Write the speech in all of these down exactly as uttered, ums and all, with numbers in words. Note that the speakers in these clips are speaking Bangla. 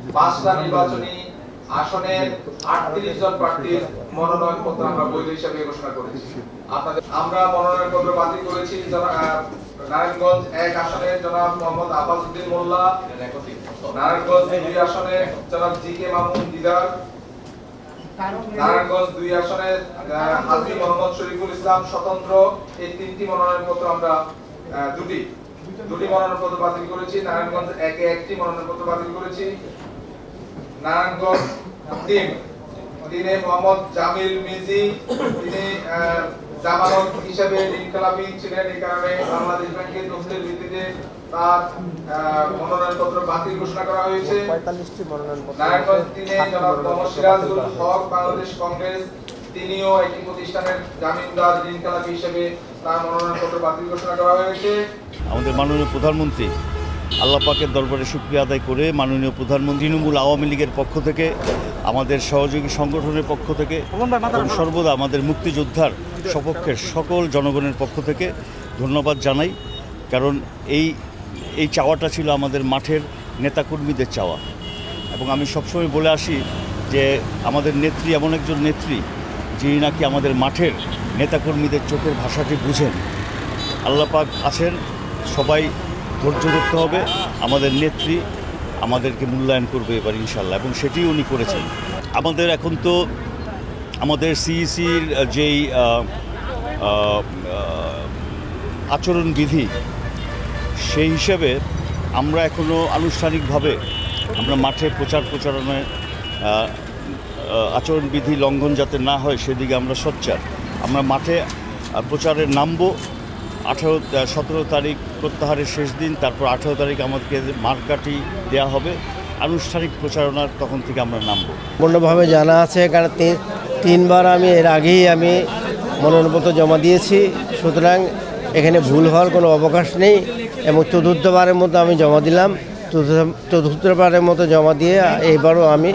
পাঁচটা নির্বাচনী আসনের আটত্রিশ জন প্রার্থীর মনোনয়ন পত্র আমরা বৈধ হিসেবে ঘোষণা করেছি। আপনাদের আমরা মনোনয়ন পত্র বাতিল করেছি নারায়ণগঞ্জ এক আসনে জনাব মোহাম্মদ আব্বাসউদ্দিন মোল্লা, নারায়ণগঞ্জ দুই আসনে জনাব জি কে মামুন দিদার, নারায়ণগঞ্জ দুই আসনে হাজী মোহাম্মদ শরীফুল ইসলাম স্বতন্ত্র। এই তিনটি মনোনয়ন পত্র আমরা দুটি দুটি মনোনয়ন পত্র বাতিল করেছি। নারায়ণগঞ্জ একে একটি মনোনয়ন পত্র বাতিল করেছি। নারায়ণগঞ্জ তিন তিনে মোহাম্মদ জামিল মিজি, তিনি জামানত হিসেবে ইনকালাবি ছিলেন, এই কারণে বাংলাদেশ ব্যাংকের তথ্যের ভিত্তিতে তার মনোনয়ন পত্র বাতিল ঘোষণা করা হয়েছে। নারায়ণগঞ্জ তিনে জনাব মোহাম্মদ সিরাজুল হক বাংলাদেশ কংগ্রেস, তিনিও একটি প্রতিষ্ঠানের জামিনদার ইনকালাবি হিসেবে তার মনোনয়ন পত্র বাতিল ঘোষণা করা হয়েছে। আমাদের মাননীয় প্রধানমন্ত্রী আল্লাহ পাকের দরবারে শুকরিয়া আদায় করে মাননীয় প্রধানমন্ত্রী তৃণমূল আওয়ামী লীগের পক্ষ থেকে, আমাদের সহযোগী সংগঠনের পক্ষ থেকে এবং সর্বদা আমাদের মুক্তিযোদ্ধার সপক্ষের সকল জনগণের পক্ষ থেকে ধন্যবাদ জানাই। কারণ এই এই চাওয়াটা ছিল আমাদের মাঠের নেতাকর্মীদের চাওয়া, এবং আমি সবসময় বলে আসি যে আমাদের নেত্রী এমন একজন নেত্রী যিনি নাকি আমাদের মাঠের নেতাকর্মীদের চোখের ভাষাটি বুঝেন। আল্লাহ পাক আছেন, সবাই ধৈর্য ধরতে হবে, আমাদের নেত্রী আমাদেরকে মূল্যায়ন করবে এবার ইনশাল্লাহ, এবং সেটিই উনি করেছেন। আমাদের এখন তো আমাদের সিইসির যেই আচরণবিধি, সেই হিসেবে আমরা এখনও আনুষ্ঠানিকভাবে আমরা মাঠে প্রচার প্রচারণায় আচরণবিধি লঙ্ঘন যাতে না হয় সেদিকে আমরা সোচ্চার। আমরা মাঠে প্রচারে নামবো। আঠারো সতেরো তারিখ প্রত্যাহারের শেষ দিন, তারপর আঠারো তারিখ আমাদেরকে মার্কাটি দেওয়া হবে, আনুষ্ঠানিক প্রচারণার তখন থেকে আমরা নামব। পূর্ণভাবে জানা আছে, কারণ তিনবার আমি এর আগেই আমি মনোনয়নপত্র জমা দিয়েছি, সুতরাং এখানে ভুল হওয়ার কোনো অবকাশ নেই। এবং চতুর্থবারের মতো আমি জমা দিলাম, চতুর্থবারের মতো জমা দিয়ে এইবারও আমি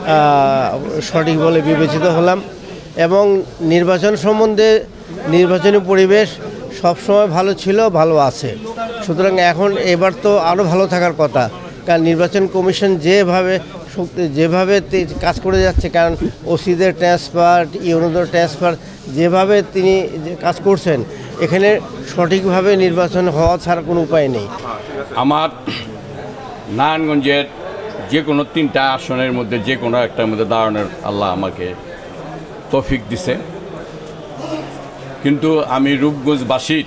সঠিক বলে বিবেচিত হলাম। এবং নির্বাচন সম্বন্ধে নির্বাচনী পরিবেশ সবসময় ভালো ছিল, ভালো আছে। সুতরাং এখন এবার তো আরও ভালো থাকার কথা, কারণ নির্বাচন কমিশন যেভাবে যেভাবে কাজ করে যাচ্ছে, কারণ ওসিদের ট্রান্সফার, ইউনোদের ট্রান্সফার, যেভাবে তিনি কাজ করছেন, এখানে সঠিকভাবে নির্বাচন হওয়া ছাড়া কোনো উপায় নেই। আমার নারায়ণগঞ্জের যে কোনো তিনটা আসনের মধ্যে যে কোনো একটার মধ্যে দাঁড়ানোর আল্লাহ আমাকে তৌফিক দিছে, কিন্তু আমি রূপগঞ্জবাসীর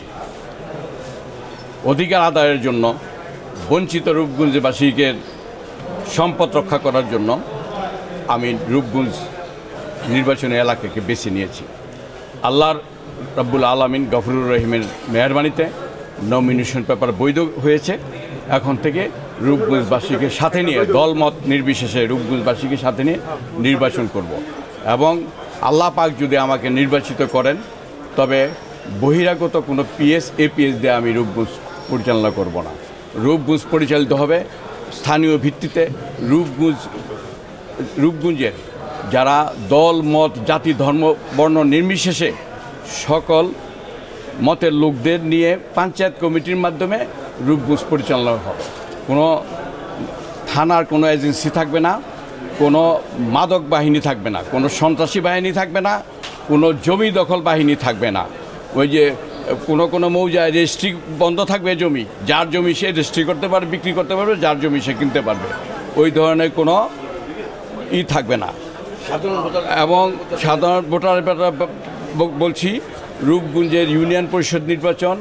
অধিকার আদায়ের জন্য, বঞ্চিত রূপগঞ্জবাসীকে সম্পদ রক্ষা করার জন্য আমি রূপগঞ্জ নির্বাচনী এলাকাকে বেছে নিয়েছি। আল্লাহর রব্বুল আলামিন গফুরুর রহিমের মেহরবানিতে নমিনেশন পেপার বৈধ হয়েছে। এখন থেকে রূপগঞ্জবাসীকে সাথে নিয়ে, দলমত নির্বিশেষে রূপগঞ্জবাসীকে সাথে নিয়ে নির্বাচন করব। এবং আল্লাহ পাক যদি আমাকে নির্বাচিত করেন, তবে বহিরাগত কোনো পিএস এপিএস দিয়ে আমি রূপগঞ্জ পরিচালনা করব না। রূপগঞ্জ পরিচালিত হবে স্থানীয় ভিত্তিতে। রূপগঞ্জ রূপগঞ্জের যারা দল মত জাতি ধর্ম বর্ণ নির্বিশেষে সকল মতের লোকদের নিয়ে পঞ্চায়েত কমিটির মাধ্যমে রূপগঞ্জ পরিচালনা হবে। কোনো থানার কোনো এজেন্সি থাকবে না, কোনো মাদক বাহিনী থাকবে না, কোনো সন্ত্রাসী বাহিনী থাকবে না, কোনো জমি দখল বাহিনী থাকবে না। ওই যে কোনো কোনো মৌজায় রেজিস্ট্রি বন্ধ থাকবে, জমি যার জমি সে রেজিস্ট্রি করতে পারবে, বিক্রি করতে পারবে, যার জমি সে কিনতে পারবে, ওই ধরনের কোনো ই থাকবে না। এবং সাধারণ ভোটার বলছি, রূপগঞ্জের ইউনিয়ন পরিষদ নির্বাচন,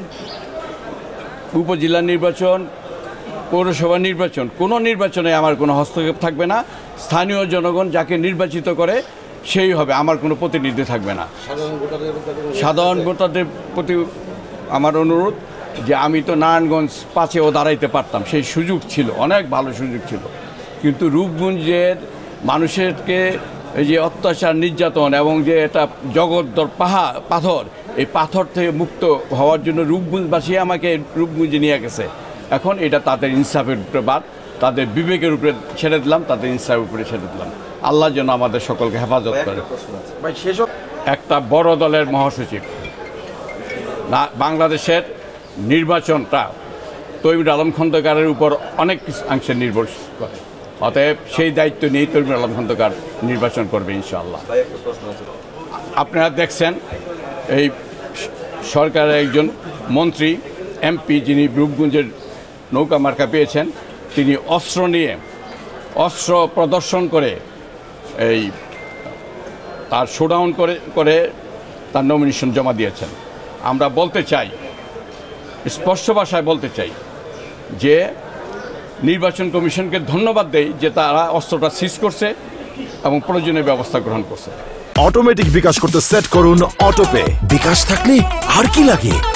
উপজেলা নির্বাচন, পৌরসভা নির্বাচন, কোনো নির্বাচনে আমার কোনো হস্তক্ষেপ থাকবে না। স্থানীয় জনগণ যাকে নির্বাচিত করে সেই হবে, আমার কোনো প্রতিনিধি থাকবে না। সাধারণ ভোটারদের প্রতি আমার অনুরোধ যে আমি তো নারায়ণগঞ্জ পাঁচেও দাঁড়াইতে পারতাম, সেই সুযোগ ছিল, অনেক ভালো সুযোগ ছিল, কিন্তু রূপগঞ্জের মানুষেরকে এই যে অত্যাচার নির্যাতন এবং যে এটা জগদ্দর পাহাড় পাথর, এই পাথর থেকে মুক্ত হওয়ার জন্য রূপগঞ্জবাসী আমাকে রূপগঞ্জে নিয়ে গেছে। এখন এটা তাদের ইনসাফের উপরে বাদ, তাদের বিবেকের উপরে ছেড়ে দিলাম, তাদের ইনসাফের উপরে ছেড়ে দিলাম। আল্লাহ যেন আমাদের সকলকে হেফাজত করে। একটা বড় দলের মহাসচিব না, বাংলাদেশের নির্বাচনটা তৈবুর আলম খন্দকারের উপর অনেক কিছু অংশে নির্ভর করে। অতএব সেই দায়িত্ব নিয়েই তরুণ আলম খন্দকার নির্বাচন করবে ইনশাআল্লাহ। আপনারা দেখছেন এই সরকারের একজন মন্ত্রী এমপি যিনি রূপগঞ্জের নৌকা মার্কা পেয়েছেন, তিনি অস্ত্র নিয়ে অস্ত্র প্রদর্শন করে এই তার শোডাউন করে করে তার নমিনেশন জমা দিয়েছেন। আমরা বলতে চাই, স্পষ্ট ভাষায় বলতে চাই যে নির্বাচন কমিশনকে ধন্যবাদ দেই যে তারা অস্ত্রটা সিজ করছে এবং প্রয়োজনীয় ব্যবস্থা গ্রহণ করছে। অটোমেটিক বিকাশ করতে সেট করুন অটোপে। বিকাশ থাকলে আর কি লাগে।